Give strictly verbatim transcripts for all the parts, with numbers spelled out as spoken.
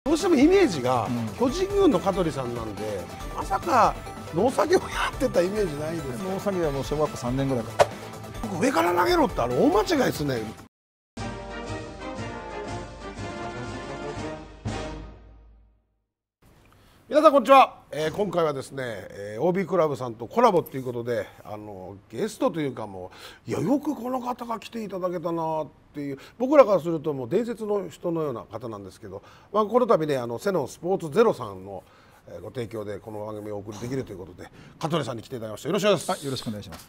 どうしてもイメージが巨人軍の香取さんなんで、まさか農作業やってたイメージないです。 農作業はもう小学校さんねんぐらいから。 僕上から投げろってあれ大間違いですね。皆さんこんにちは、えー、今回はですね、えー、オービー クラブさんとコラボということで、あのゲストというかもういやよくこの方が来ていただけたなっていう、僕らからするともう伝説の人のような方なんですけど、まあ、この度ねあのセノンスポーツゼロさんのご提供でこの番組をお送りできるということで香取さんに来ていただきました。よろしくお願いします。 はい、よろしくお願いします。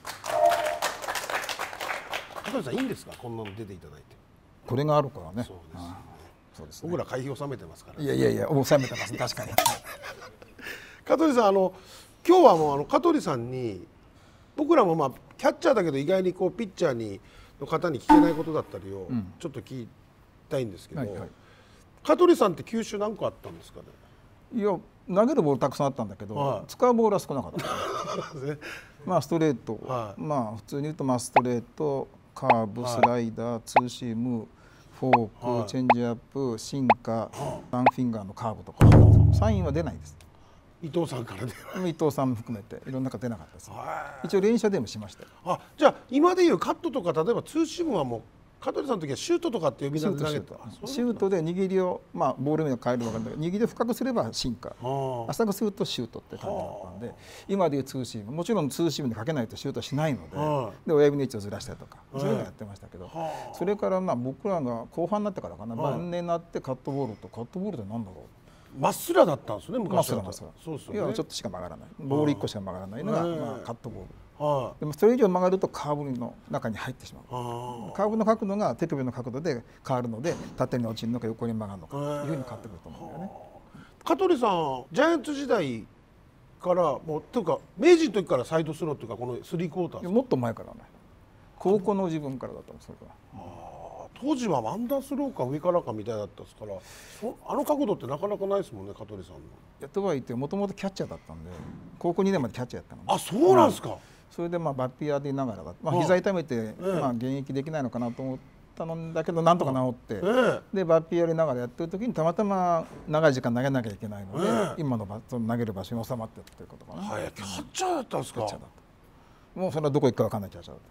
香取さんいいんですか、こんなの出ていただいて。 これがあるからね。 そうです。 そうですね、 僕ら会費を納めてますから、ね。 いやいやいや、納めてます、確かに。 香取さん、あの今日はもうあの香取さんに僕らもまあキャッチャーだけど意外にこうピッチャーにの方に聞けないことだったりをちょっと聞きたいんですけど、うんはいはい、香取さんって球種何個あったんですかね。 いや投げるボールたくさんあったんだけど、はい、使うボールは少なかった。まあストレート、はい、まあ普通に言うとまあストレート、カーブ、スライダー、ツーシーム、フォーク、はい、チェンジアップ、シンカー、ワンフィンガーのカーブとか、サインは出ないです。 伊藤さんからで伊藤さんも含めていろんな方出なかったです。一応連射でもしました。 あ、じゃあ今でいうカットとか例えばツーシームはもう香取さんの時はシュートとかって呼び名で投げた。 シュートで握りをまあボール面を変えるわけだけど、握りを深くすればシンカー、浅くするとシュートって感じだったんで、今でいうツーシーム、もちろんツーシームでかけないとシュートしないので、で親指の位置をずらしたりとかそういうのやってましたけど、それからまあ僕らが後半になってからかな、晩年になってカットボールとカットボールってなんだろう。 まっすらだったんですね、昔は。 まっすら、そうですよね。いやちょっとしか曲がらない、ボールいっこしか曲がらないのがまあカットボール。でもそれ以上曲がるとカーブの中に入ってしまう。カーブの角度が手首の角度で変わるので、縦に落ちるのか横に曲がるのかというふうに変わってくると思うんだよね。 香取さん、ジャイアンツ時代からもうというか明治の時からサイドスローというかこのスリークォーター。 もっと前からね。高校の自分からだったんです、それは。 当時はワンダースローか上からかみたいだったですから、あの角度ってなかなかないですもんね、香取さんの。 やとは言ってもともとキャッチャーだったんで、高校にねんまでキャッチャーやったの。 あ、そうなんですか。 それでまあバッティアーでいながらだ、まあ膝痛めてまあ現役できないのかなと思ったのだけど、なんとか治って、でバッティアーやりながらやってる時にたまたま長い時間投げなきゃいけないので、今のバット投げる場所に収まってたということかな。 はい、キャッチャーだったんですか。 もうそれはどこ行くか分かんないキャッチャーだった。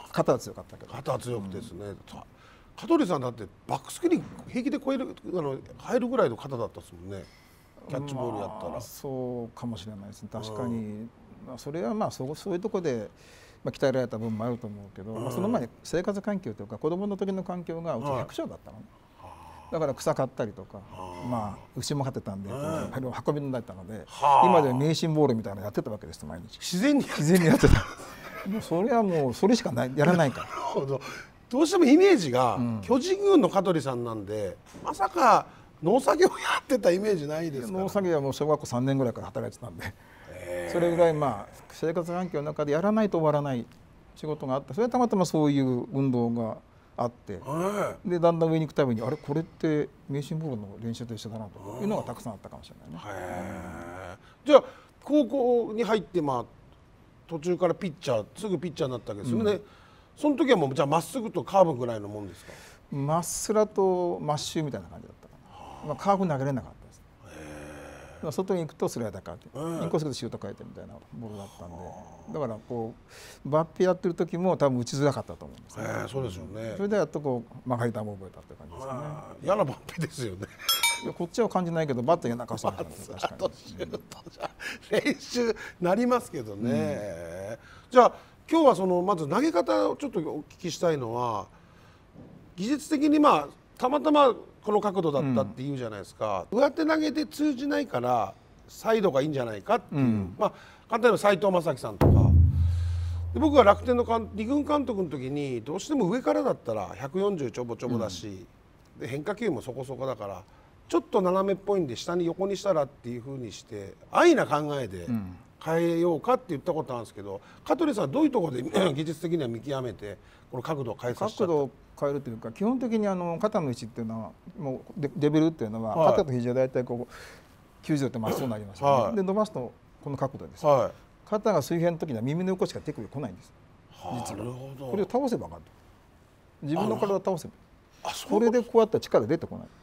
肩は強かったけど。 肩は強くてですね。香取さんだってバックスクリーン平気で超えるあの入るぐらいの肩だったですもんね。キャッチボールやったら。まあ、 そうかもしれないですね。確かに、まあそれはまあそうそういうところでまあ鍛えられた部分もあると思うけど、まあその前に生活環境というか子供の時の環境がうち百姓だったのね。だから草刈ったりとか、まあ牛も飼ってたんで運びのだったので、今では迷信ボールみたいなのやってたわけです毎日。 自然に自然にやってた。もうそれはもうそれしかないやらないから。 どうしてもイメージが巨人軍の香取さんなんで、まさか農作業やってたイメージないですか。 農作業はもう小学校さんねんぐらいから働いてたんで、それぐらいまあ生活環境の中でやらないと終わらない仕事があって、それはたまたまそういう運動があって、でだんだん上に行くたびにあれこれって迷信ボールの練習と一緒だなというのがたくさんあったかもしれないね。 じゃあ高校に入ってまあ途中からピッチャーすぐピッチャーになったわけですよね。うん、その時はもうじゃあまっすぐとカーブぐらいのもんですか。 まっすらとマッシュみたいな感じだったかな。まあカーブ投げれなかったです。外に行くとスライダーかって、インコースでシュート変えてみたいなボールだったんで、だからこうバッピやってる時も多分打ちづらかったと思うんですね。 そうですよね。 それでやっとこう曲がり球を覚えたって感じですね。 嫌なバッピですよね。 いやこっちは感じないけどバット嫌な顔してましたね。確かに練習なりますけどね。じゃあ今日はそのまず投げ方をちょっとお聞きしたいのは、技術的にまあたまたまこの角度だったっていうじゃないですか。うん、上手投げで通じないからサイドがいいんじゃないかっていう、うん、まあ簡単に言えば斎藤正樹さんとかで、僕が楽天の二軍監督の時にどうしても上からだったらひゃくよんじゅうちょぼちょぼだし、うん、で変化球もそこそこだからちょっと斜めっぽいんで下に横にしたらっていうふうにして安易な考えで変えようかって言ったことあるんですけど、香取さんはどういうところで技術的には見極めてこの角度を変えさせちゃった。 角度を変えるというか、基本的にあの肩の位置っていうのはもうレベルっていうのは肩と肘は大体こうきゅうじゅうどってまっすぐになりますよね。で伸ばすとこの角度です。肩が水平の時には耳の横しか手首来ないんです。実はこれを倒せば分かる。自分の体を倒せば、これでこうやったら力出てこない。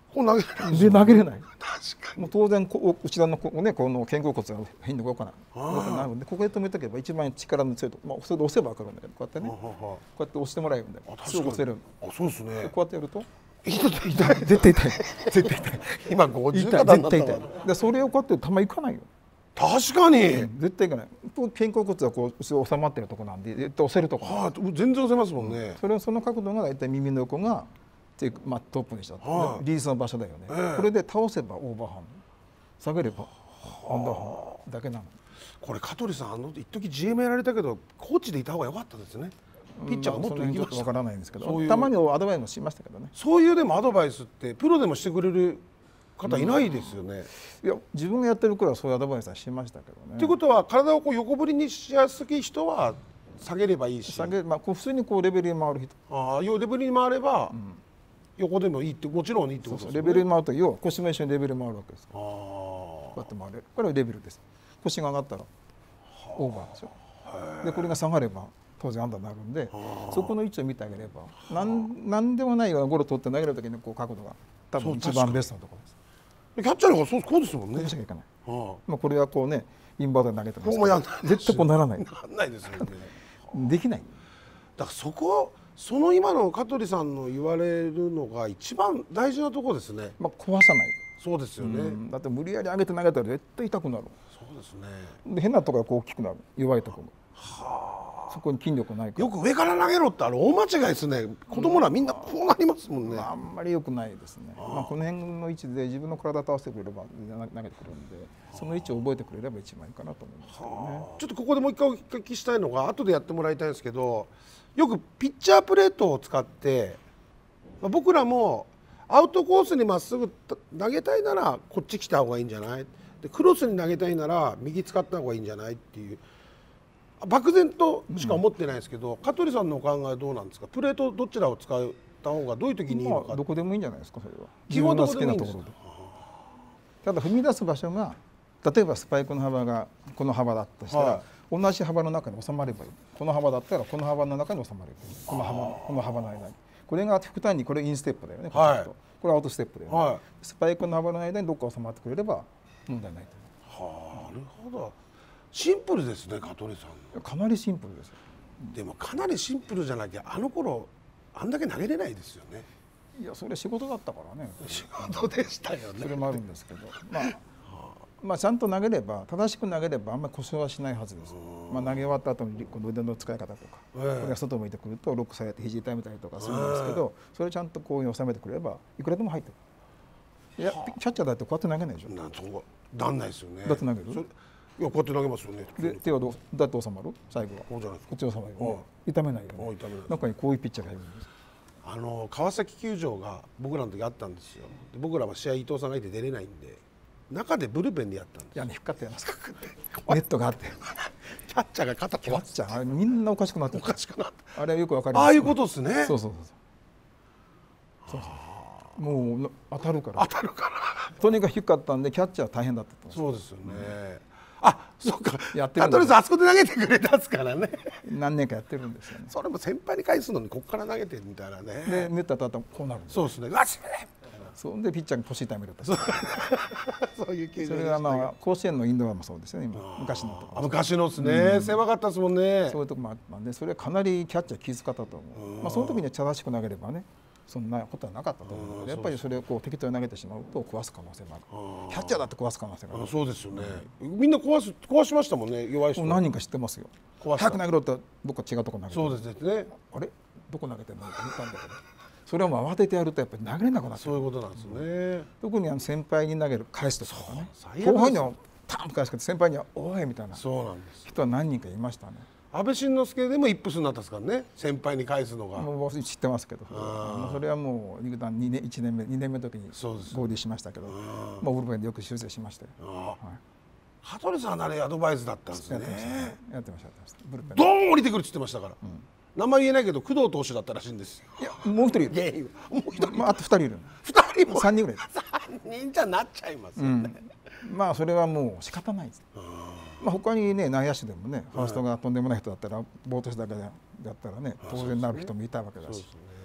こう投げれないで投げれない。 確かに。 もう当然こう内側のこう、ね、この肩甲骨が変に動かない動かないので、ここで止めとけば一番力の強いとこ、まあ、それで押せば分かるんだけど、こうやってね、こうやって押してもらえるんだよ。すぐ押せる。 あ、そうですね。 こうやってやると痛い痛い痛い、絶対痛い、絶対痛い、 今ごじゅう痛い、 肩になったわ。 絶対痛い。でそれをこうやって球いかないよ。 確かに。 絶対いかない。肩甲骨はこう後ろ収まってるとこなんで、絶対押せるとこ。 はい、全然押せますもんね。 それその角度が大体耳の横がっていう、まあ、トップにしたって、 はい、 リリースの場所だよね、えー、これで倒せばオーバーハンド、下げればアンダーハンドだけなの。 これ香取さん、あの一時 ジーエム やられたけどコーチでいた方が良かったですね。ピッチャーがもっと行きました。 わからないんですけど、たまにアドバイスもしましたけどね。 そういうでもアドバイスってプロでもしてくれる方いないですよね。 うん、いや自分がやってる頃はそういうアドバイスはしましたけどね。 ということは体をこう横振りにしやすい人は下げればいいし、 下げ、まあ、こう普通にこうレベルに回る人、 ああ、レベルに回れば、うん、横でもいいって、もちろんいいってことですね。 レベルに回ると要は腰も一緒にレベルに回るわけです。あこうやって回る。これはレベルです。腰が上がったらオーバーでしょ。でこれが下がれば当然アンダーになるんで、そこの位置を見てあげれば、なんなんでもないようなゴロ取って投げる時にこう角度が多分一番ベストなところです。 キャッチャーの方がそうこうですもんね。 こうしかいかない。まあこれはこうねインバウンドで投げてますけど。 こうもやんない。 絶対こうならない。 ならないですよね。 できない。 だからそこその今の香取さんの言われるのが一番大事なところですね。 まあ壊さない。 そうですよね。 だって無理やり上げて投げたら絶対痛くなる。 そうですね。 で変なところがこう大きくなる。弱いところ。はあ。そこに筋力ないから。 よく上から投げろってあれ大間違いですね。子供らみんなこうなりますもんね。 あんまり良くないですね。まあこの辺の位置で自分の体と合わせてくれれば投げてくるんで、その位置を覚えてくれれば一番いいかなと思いますけどね。 ちょっとここでもう一回お聞きしたいのが、後でやってもらいたいんですけど、よくピッチャープレートを使って、まあ、僕らもアウトコースにまっすぐ投げたいならこっち来た方がいいんじゃない、でクロスに投げたいなら右使った方がいいんじゃないっていう漠然としか思ってないですけど、うん、香取さんのお考えはどうなんですか。プレートどちらを使った方がどういう時にいいのか。 まあ、どこでもいいんじゃないですか。それは基本自分が好きなところで。ただ踏み出す場所が例えばスパイクの幅がこの幅だとしたら、はい、同じ幅の中に収まればいい。この幅だったらこの幅の中に収まればいい。この幅この幅の間に。これが極端にこれインステップだよね。はい、これアウトステップだよね。はい、スパイクの幅の間にどっか収まってくれれば問題ないと思う。はあ、なるほど。シンプルですね、香取さん。 かなりシンプルですよ。 でもかなりシンプルじゃなきゃあの頃あんだけ投げれないですよね。 いやそれ仕事だったからね。 仕事でしたよね。 それもあるんですけど、まあまあちゃんと投げれば正しく投げればあんまり故障はしないはずです。まあ投げ終わった後にこの腕の使い方とか、これが外向いてくるとロックされて肘痛めたりとかするんですけど、それちゃんとこういう収めてくれればいくらでも入ってくる。いやキャッチャーだってこうやって投げないでしょ。 なんそうなんないですよね。 だって投げる。 いやこうやって投げますよね。 で手はどうだって収まる？最後は。 こうじゃないですか。 こっち収まるよね。痛めないよね。中にこういうピッチャーがいるんです。 あの川崎球場が僕らの時あったんですよ。で僕らは試合伊藤さんがいて出れないんで中でブルペンでやったんです。 いやね引っかってやりますか。ネットがあってキャッチャーが肩キャッチャーあれみんなおかしくなっておかしくなってあれはよくわかります。 ああいうことですね。 そうそうそうそうそうもう当たるから当たるからとにかく低かったんでキャッチャー大変だったと。 そうですよね、うんあ、そうか。 やってるんです。 とりあえずあそこで投げてくれたんですからね。 何年かやってるんですよね。 それも先輩に返すのにここから投げてみたいなね。 で、ネット当たったらこうなるんです。 そうですね。わしね。 そうでピッチャーに腰痛めると。 そういう球場。 それがまあ甲子園のインドアもそうですよね。今昔のとこ。 昔のですね。狭かったですもんね。 そういうとこもあったんで、それはかなりキャッチャー気遣ったと思う。まあその時に正しく投げればね。そんなことはなかったと思うので、やっぱりそれをこう適当に投げてしまうと壊す可能性もある。キャッチャーだって壊す可能性がある。 そうですよね。みんな壊す壊しましたもんね。弱い人。 何人か知ってますよ。早く投げろってどっか違うとこ投げて。 そうですね。 あれどこ投げてんのって思ったんだけど、それはもう慌ててやるとやっぱり投げれなくなって。 そういうことなんですね。 特にあの先輩に投げる返すとかね。後輩にはタンと返すけど先輩にはおいみたいな人は何人かいましたね。 安倍晋之助でもイップスになったんですからね、先輩に返すのが。 もう知ってますけど、それはもう入団にねんいちねんめにねんめの時に合流しましたけど、まあブルペンでよく修正しましたよ。 羽鳥さんあれアドバイスだったんですね。 やってました。 ブルペンドーン降りてくるって言ってましたから。名前言えないけど工藤投手だったらしいんですよ。 いやもう一人いる。 もう一人。 まああと二人いる。 二人も三人ぐらい。 三人じゃなっちゃいますよね。 まあそれはもう仕方ないです。まあ他にね内野手でもねファーストがとんでもない人だったらボート手だけだったらね当然なる人もいたわけだし、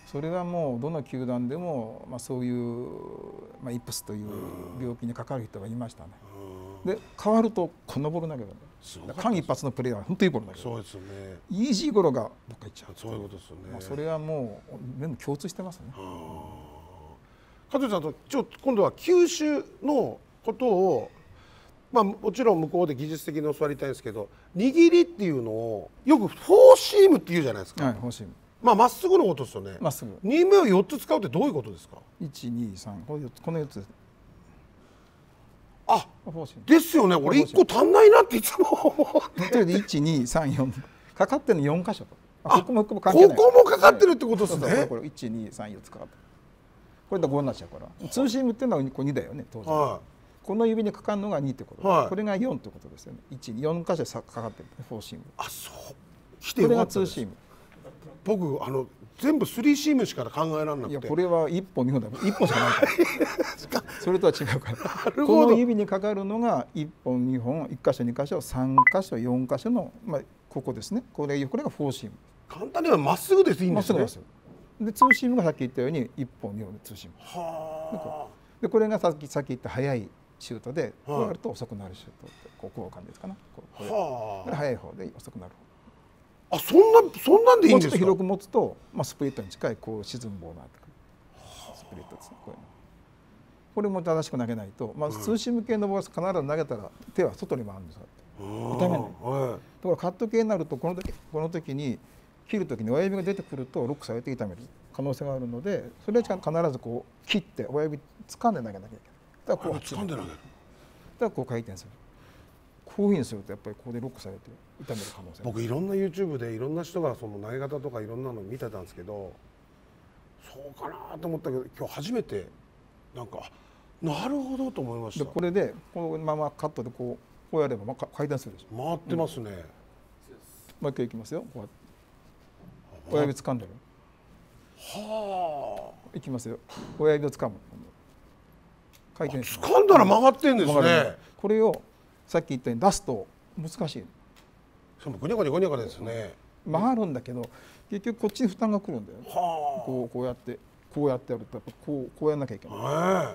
それはもうどの球団でも、まあ、そういう、まあ、イプスという病気にかかる人がいましたね。で変わるとこんなボール投げるんだよ。間一髪のプレーは本当にいいボール投げる。 そうですよね。 イージーゴロがどっか行っちゃう。 そういうことですよね。 まあそれはもう全部共通してますね。 加藤さんとちょっと今度は球種のことを、まあ、もちろん向こうで技術的に教わりたいんですけど、握りっていうのをよくフォーシームって言うじゃないですか。 はい、フォーシーム。 まあまっすぐのことですよね。 まっすぐ。 にめをよっつ使うってどういうことですか。 いち、に、さん、このよっつ。 あ、ですよね。俺いっこ足んないなっていつも思って。 いち、に、さん、よんかかってるのよん箇所。 ここもここもかかってるってことですね。 これいち、に、さん、よっつかかってる。これでごになっちゃうから。ツーシームっていうのはこれにだよね、当然。この指にかかるのがにってこと。これがよんってことですよね。いち、よん箇所かかってる。フォーシーム。 あ、そう。 これがツーシーム。 僕あの全部スリーシームしか考えられなくて。 いやこれはいっぽんにほんだ。いっぽんしかないから。それとは違うから。この指にかかるのがいっぽんにほん、いっ箇所に箇所、さん箇所、よん箇所のまあここですね。これこれがフォーシーム。 簡単にはまっすぐですいいんですね。 でツーシームがさっき言ったようにいっぽんにほんでツーシーム。はあ。でこれがさっきさっき言った速いシュートで、こうやると遅くなるシュートってこうこういう感じですかな。これこれ速い方で遅くなる。 あ、そんなそんなんでいいんですか。 もうちょっと広く持つと、まあ、スプリットに近いこう沈むボールになってくる。スプリットですね。これこれも正しく投げないと、まあ、ツーシーム系のボール必ず投げたら手は外に回るんですよ。痛めない。だからカット系になるとこの時この時に切る時に親指が出てくるとロックされて痛める可能性があるので、それは必ずこう切って親指掴んで投げなきゃいけない。だからこう掴んで投げる。 だからこう回転する。こういうふうにするとやっぱりここでロックされて痛める可能性。 僕いろんな ユーチューブ でいろんな人がその投げ方とかいろんなの見てたんですけど、そうかなと思ったけど今日初めてなんかなるほどと思いました。 でこれでこのままカットでこうこうやれば回転するでしょ。 回ってますね。 もう一回いきますよ。こうやって親指掴んでる。 はあ。 いきますよ。親指を掴む。回転する。 掴んだら曲がってんですね。 これをさっき言ったように出すと難しい。 しかもぐにゃぐにゃぐにゃぐにゃですね。 曲がるんだけど結局こっちに負担がくるんだよ。こうこうやってこうやってやるとやっぱこうこうやんなきゃいけない。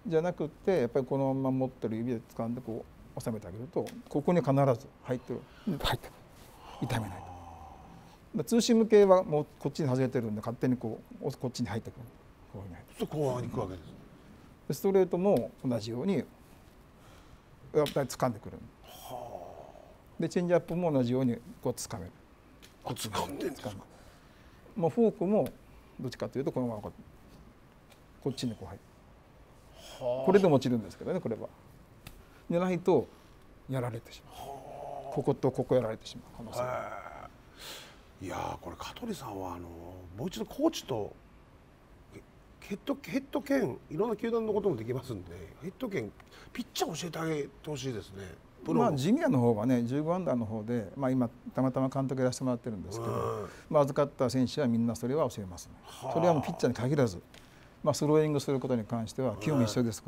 じゃなくってやっぱりこのまま持ってる指で掴んでこう収めてあげるとここに必ず入ってる入ってる痛めないと。ツーシーム系はもうこっちに外れてるんで勝手にこうこっちに入ってくる。こういうふうに入ってくる。 こう行くわけです。 でストレートも同じようにやっぱり掴んでくる。でチェンジアップも同じようにこう掴める。 こう掴んでんですか。 もうフォークもどっちかというとこのままこっちにこう入る。これでも落ちるんですけどね、これは。でないとやられてしまう。こことここやられてしまう可能性がある。 いやーこれ香取さんはあのもう一度コーチとヘッドヘッド兼いろんな球団のこともできますんで、ヘッド兼ピッチャー教えてあげてほしいですね。 まあジュニアの方はねじゅうごアンダーの方で、まあ、今たまたま監督やらせてもらってるんですけど、まあ、預かった選手はみんなそれは教えますね。それはもうピッチャーに限らず、まあ、スローイングすることに関しては基本一緒ですから。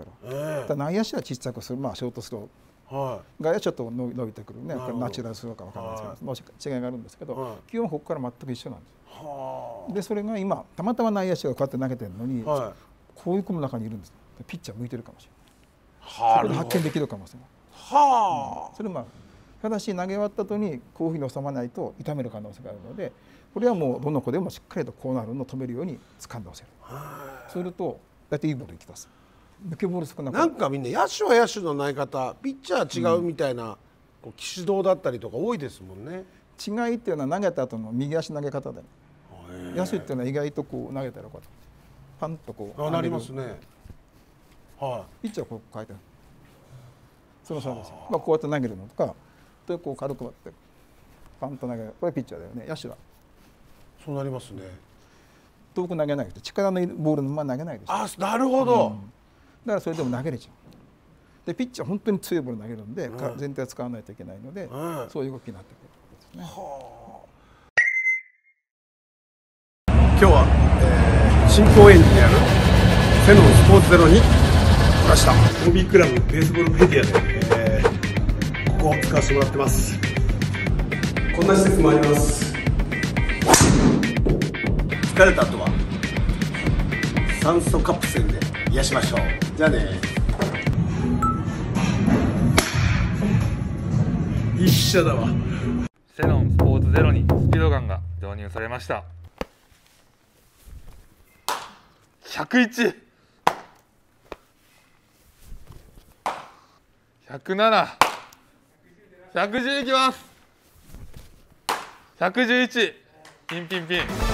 ただ内野手は小さくする、まあ、ショートスロー、はい、外野手ちょっと伸びてくるね、これナチュラルスローか分からないですけど、はい、もし違いがあるんですけど、はい、基本ここから全く一緒なんです。はでそれが今たまたま内野手がこうやって投げてるのに、はい、こういう子の中にいるんです。ピッチャー向いてるかもしれない。それで発見できるかもしれない。はあ、うん、それまあただし投げ終わった後にこういうふうに収まらないと痛める可能性があるので、これはもうどの子でもしっかりとこうなるのを止めるように掴んでほしい。すると大体いいボールいきます。抜けボール少なくなんかみんな野手は野手の投げ方、ピッチャーは違うみたいな、うん、こう騎士道だったりとか多いですもんね。 違いっていうのは投げた後の右足投げ方で、野手っていうのは意外とこう投げたらこうパンとこうあなりますね。 はい。ピッチャーはこう変えてる。その差です。まあこうやって投げるのとか、でこう軽く割ってパンと投げる。これピッチャーだよね。野手は。 そうなりますね。 遠く投げないと力のボールのまま投げないでしょ。 あ、なるほど。うん、 だからそれでも投げれちゃう。でピッチャー本当に強いボール投げるんで、うん、全体を使わないといけないので、うん、そういう動きになってくるんですね。はあ、今日は、えー、新高円寺にあるセノンスポーツゼロに来ました。オービー クラブベースボールメディアで、えー、ここを使わせてもらってます。こんな施設もあります。疲れた後は酸素カプセルで癒しましょう。じゃあね。一緒だわ。 セノンスポーツゼロにスピードガンが導入されました。ひゃくいち、ひゃくなな、ひゃくじゅういきます。ひゃくじゅういち、ピンピンピン。